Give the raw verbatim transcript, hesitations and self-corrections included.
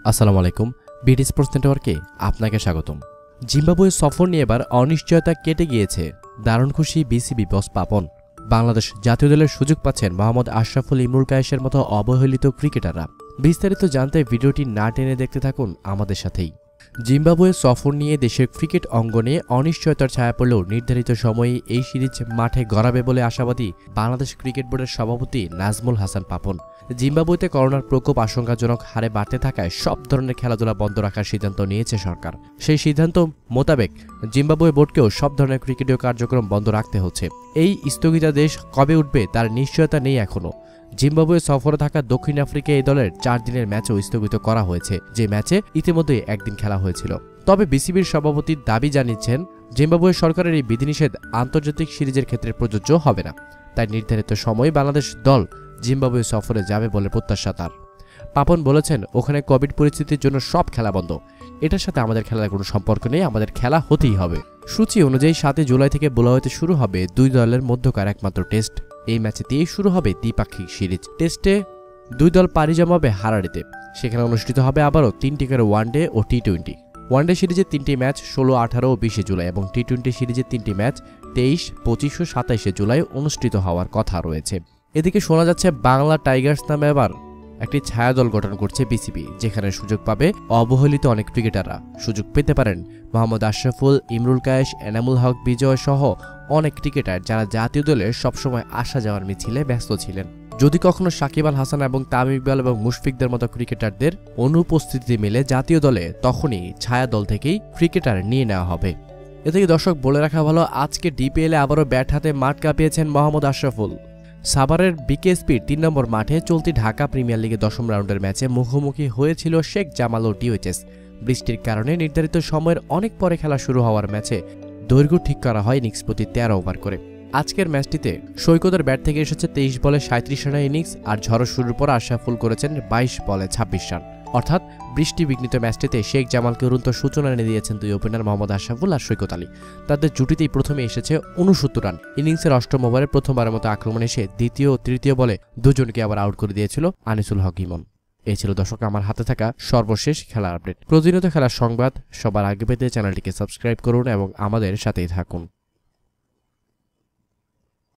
আসসালামু আলাইকুম, BD sports নেটওয়ার্কে আপনাকে স্বাগতম। জিম্বাবুয়ে সফর নিয়ে এবার অনিশ্চয়তা কেটে গিয়েছে। দারুণ খুশি বিসিবি বস পাপন। বাংলাদেশ জাতীয় দলের সুযোগ পাচ্ছেন মোহাম্মদ আশরাফুল, ইমরুল কায়েসের মতো অবহেলিত ক্রিকেটাররা। বিস্তারিত জানতে ভিডিওটি না টেনে দেখতে থাকুন আমাদের সাথেই। জিম্বাবুয়ে সফর নিয়ে দেশের ক্রিকেট অঙ্গনে অনিশ্চয়তার ছায়া পড়লেও নির্ধারিত সময়ে এই সিরিজ মাঠে গড়াবে বলে আশাবাদী বাংলাদেশ ক্রিকেট বোর্ডের সভাপতি নাজমুল হাসান পাপন। জিম্বাবুয়েতে করোনার প্রকোপ আশঙ্কাজনক হারে বাড়তে থাকায় সব ধরনের খেলাধুলা বন্ধ রাখার সিদ্ধান্ত নিয়েছে সরকার। সেই সিদ্ধান্ত মোতাবেক জিম্বাবুয়ে বোর্ডকেও সব ধরনের ক্রিকেটীয় কার্যক্রম বন্ধ রাখতে হচ্ছে। এই স্থগিতাদেশ কবে উঠবে তার নিশ্চয়তা নেই এখনো। জিম্বাবুয়ে সফরে থাকা দক্ষিণ আফ্রিকা এই দলের চার দিনের ম্যাচও স্থগিত করা হয়েছে, যে ম্যাচে ইতিমধ্যে একদিন খেলা হয়েছিল। তবে বিসিবির সভাপতি দাবি জানিয়েছেন, জিম্বাবুয়ে সরকারের এই বিধিনিষেধ আন্তর্জাতিক সিরিজের ক্ষেত্রে প্রযোজ্য হবে না। তাই নির্ধারিত সময়ে বাংলাদেশ দল জিম্বাবুয়ে সফরে যাবে বলে প্রত্যাশা তার। পাপন বলেছেন, ওখানে কোভিড পরিস্থিতির জন্য সব খেলা বন্ধ। এটার সাথে আমাদের খেলার কোনো সম্পর্ক নেই, আমাদের খেলা হতেই হবে। সূচি অনুযায়ী সাতই জুলাই থেকে বোলাওয়েতে শুরু হবে দুই দলের মধ্যকার একমাত্র টেস্ট। এই ম্যাচে দিয়েই শুরু হবে দ্বিপাক্ষিক সিরিজ। টেস্টে দুই দল পাড়ি জমাবে হারারিতে। সেখানে অনুষ্ঠিত হবে আবারও তিনটি করে ওয়ানডে ও টি টোয়েন্টি। ওয়ানডে সিরিজের তিনটি ম্যাচ ষোলো, আঠারো ও বিশে জুলাই এবং টি টোয়েন্টি সিরিজের তিনটি ম্যাচ তেইশ, পঁচিশ ও সাতাইশে জুলাই অনুষ্ঠিত হওয়ার কথা রয়েছে। এদিকে শোনা যাচ্ছে বাংলা টাইগার্স নামে এবার একটি ছায়াদল গঠন করছে বিসিবি, যেখানে সুযোগ পাবে অবহেলিত অনেক ক্রিকেটাররা। সুযোগ পেতে পারেন মোহাম্মদ আশরাফুল, ইমরুল কায়েস, এনামুল হক বিজয় সহ অনেক ক্রিকেটার যারা জাতীয় দলের সবসময় আসা যাওয়ার মিছিলে ব্যস্ত ছিলেন। যদি কখনো সাকিব, হাসান এবং তামিম ইকবাল এবং মুশফিকদের মতো ক্রিকেটারদের অনুপস্থিতি মিলে জাতীয় দলে, তখনই ছায়া দল থেকেই ক্রিকেটার নিয়ে নেওয়া হবে। এ থেকে দর্শক বলে রাখা ভালো, আজকে ডিপিএলে আবারও ব্যাট হাতে মাঠ কাঁপিয়েছেন মোহাম্মদ আশরাফুল। সাভারের বিকেএসপির তিন নম্বর মাঠে চলতি ঢাকা প্রিমিয়ার লিগে দশম রাউন্ডের ম্যাচে মুখোমুখি হয়েছিল শেখ জামাল ও ডিওএইচএস। বৃষ্টির কারণে নির্ধারিত সময়ের অনেক পরে খেলা শুরু হওয়ার ম্যাচে দৈর্ঘ্য ঠিক করা হয় ইনিংস প্রতি তেরো ওভার করে। আজকের ম্যাচটিতে সৈকতের ব্যাট থেকে এসেছে তেইশ বলে সাঁত্রিশ রানের ইনিংস, আর ঝড় শুরুর পর আশরাফুল করেছেন বাইশ বলে ছাব্বিশ রান। অর্থাৎ বৃষ্টি বিঘ্নিত ম্যাচটিতে শেখ জামালকে উড়ন্ত সূচনা এনে দিয়েছেন দুই ওপেনার মোহাম্মদ আশরাফুল আর সৈকত আলী। তাদের জুটিতেই প্রথমে এসেছে উনসত্তর রান। ইনিংসের অষ্টম ওভারে প্রথমবারের মতো আক্রমণ এসে দ্বিতীয় ও তৃতীয় বলে দুজনকে আবার আউট করে দিয়েছিল আনিসুল হক ইমন। এই ছিল দর্শক আমার হাতে থাকা সর্বশেষ খেলার আপডেট। প্রতিনিয়ত খেলার সংবাদ সবার আগে পেতে চ্যানেলটিকে সাবস্ক্রাইব করুন এবং আমাদের সাথেই থাকুন।